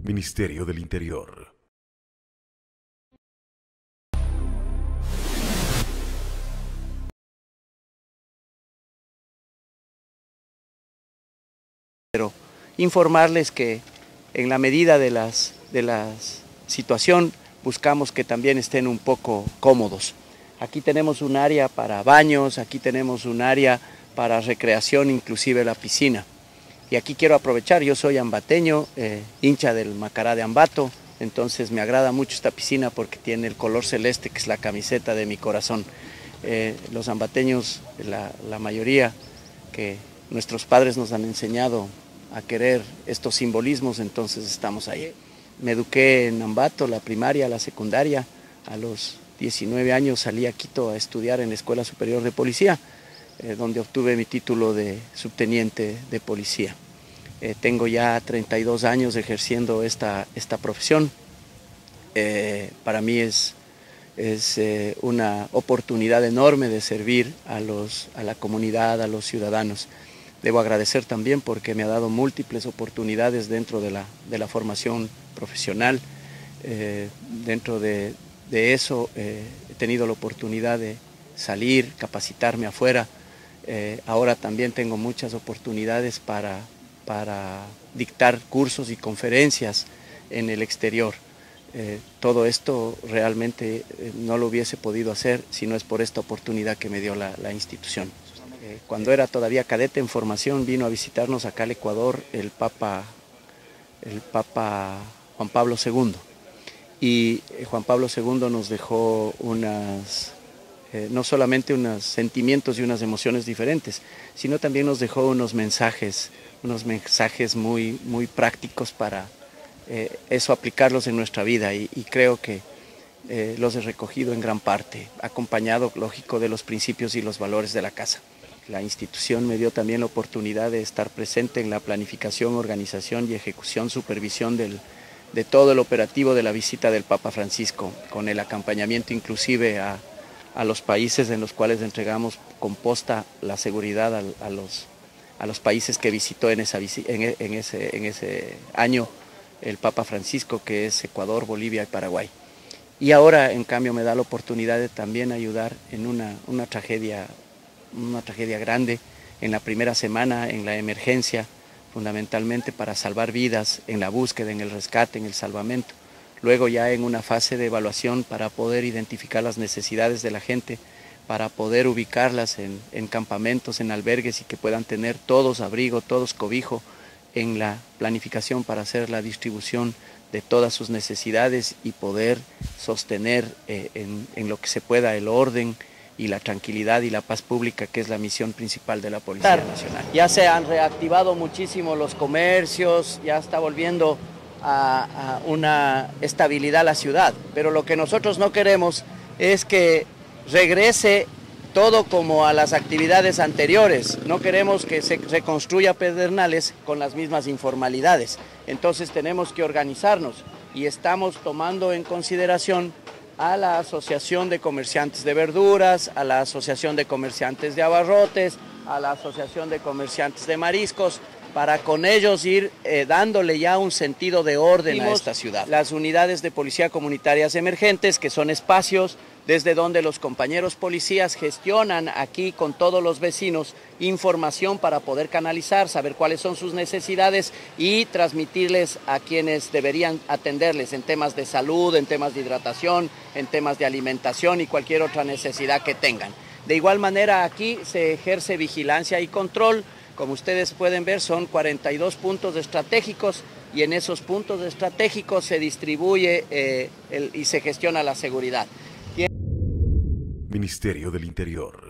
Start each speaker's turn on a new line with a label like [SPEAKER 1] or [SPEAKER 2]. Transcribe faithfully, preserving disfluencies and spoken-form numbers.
[SPEAKER 1] Ministerio del Interior.
[SPEAKER 2] Pero informarles que en la medida de las de la situación buscamos que también estén un poco cómodos. Aquí tenemos un área para baños, aquí tenemos un área para recreación, inclusive la piscina. Y aquí quiero aprovechar, yo soy ambateño, eh, hincha del Macará de Ambato, entonces me agrada mucho esta piscina porque tiene el color celeste, que es la camiseta de mi corazón. Eh, los ambateños, la, la mayoría, que nuestros padres nos han enseñado a querer estos simbolismos, entonces estamos ahí. Me eduqué en Ambato, la primaria, la secundaria. A los diecinueve años salí a Quito a estudiar en la Escuela Superior de Policía, eh, donde obtuve mi título de subteniente de policía. Eh, tengo ya treinta y dos años ejerciendo esta, esta profesión. Eh, para mí es, es eh, una oportunidad enorme de servir a, los, a la comunidad, a los ciudadanos. Debo agradecer también porque me ha dado múltiples oportunidades dentro de la, de la formación profesional. Eh, dentro de, de eso eh, he tenido la oportunidad de salir, capacitarme afuera. Eh, ahora también tengo muchas oportunidades para, para dictar cursos y conferencias en el exterior. Eh, todo esto realmente eh, no lo hubiese podido hacer si no es por esta oportunidad que me dio la, la institución. Eh, cuando era todavía cadete en formación, vino a visitarnos acá al Ecuador el Papa, el Papa Juan Pablo segundo. Y eh, Juan Pablo segundo nos dejó unas, eh, no solamente unos sentimientos y unas emociones diferentes, sino también nos dejó unos mensajes, unos mensajes muy, muy prácticos para eh, eso aplicarlos en nuestra vida y, y creo que eh, los he recogido en gran parte, acompañado, lógico, de los principios y los valores de la casa. La institución me dio también la oportunidad de estar presente en la planificación, organización y ejecución, supervisión del, de todo el operativo de la visita del Papa Francisco, con el acompañamiento inclusive a, a los países en los cuales entregamos con posta la seguridad a, a, los, a los países que visitó en, esa, en, en, ese, en ese año el Papa Francisco, que es Ecuador, Bolivia y Paraguay. Y ahora, en cambio, me da la oportunidad de también ayudar en una, una tragedia una tragedia grande en la primera semana, en la emergencia, fundamentalmente para salvar vidas, en la búsqueda, en el rescate, en el salvamento. Luego ya en una fase de evaluación para poder identificar las necesidades de la gente, para poder ubicarlas en, en campamentos, en albergues y que puedan tener todos abrigo, todos cobijo, en la planificación para hacer la distribución de todas sus necesidades y poder sostener eh, en, en lo que se pueda el orden y la tranquilidad y la paz pública, que es la misión principal de la Policía Nacional. Ya se han reactivado muchísimo los comercios, ya está volviendo a, a una estabilidad la ciudad, pero lo que nosotros no queremos es que regrese todo como a las actividades anteriores. No queremos que se reconstruya Pedernales con las mismas informalidades. Entonces tenemos que organizarnos y estamos tomando en consideración a la Asociación de Comerciantes de Verduras, a la Asociación de Comerciantes de Abarrotes, a la Asociación de Comerciantes de Mariscos, para con ellos ir eh, dándole ya un sentido de orden a esta ciudad. Las unidades de policía comunitarias emergentes, que son espacios desde donde los compañeros policías gestionan aquí con todos los vecinos información para poder canalizar, saber cuáles son sus necesidades y transmitirles a quienes deberían atenderles en temas de salud, en temas de hidratación, en temas de alimentación y cualquier otra necesidad que tengan. De igual manera aquí se ejerce vigilancia y control. Como ustedes pueden ver, son cuarenta y dos puntos estratégicos y en esos puntos estratégicos se distribuye eh, el, y se gestiona la seguridad.
[SPEAKER 1] Ministerio del Interior.